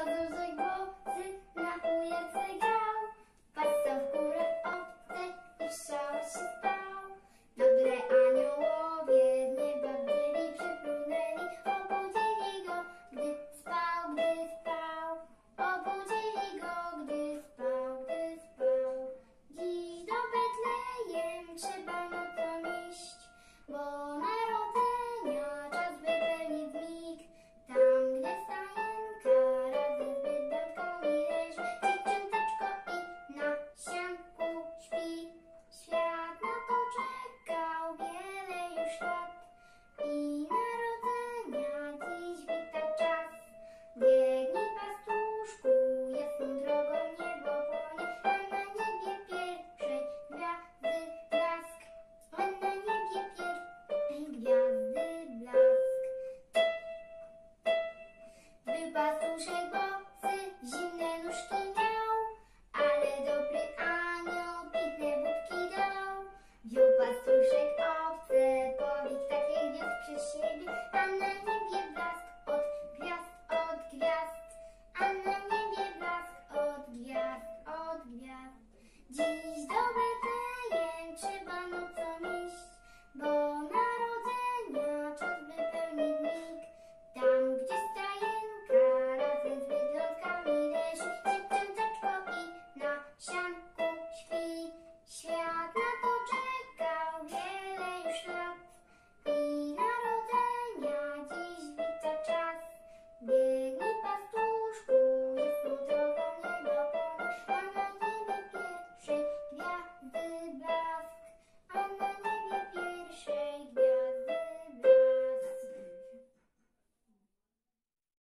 Pastuszek Bosy na ujęce grał, patrzał w górę obce i w szał się spał. Nagle aniołowie z nieba bdzieli, przypłynęli, obudzili go, gdy spał, gdy spał. Obudzili go, gdy spał, gdy spał. Dziś do Betlejem trzeba nocą iść, bo narodzenia czas wypełnić mig. Tam, gdzie stajenka razem z bydlątkami leży, dzieciąteczko i na sianku śpi. Świat na to czekał wiele już lat i narodzenia dziś wita czas. Biegnij, pastuszku, jasną drogą niebo płonie, a na niebie pierwszej gwiazdy blask. A na niebie pierwszej gwiazdy blask. Gdy pastuszek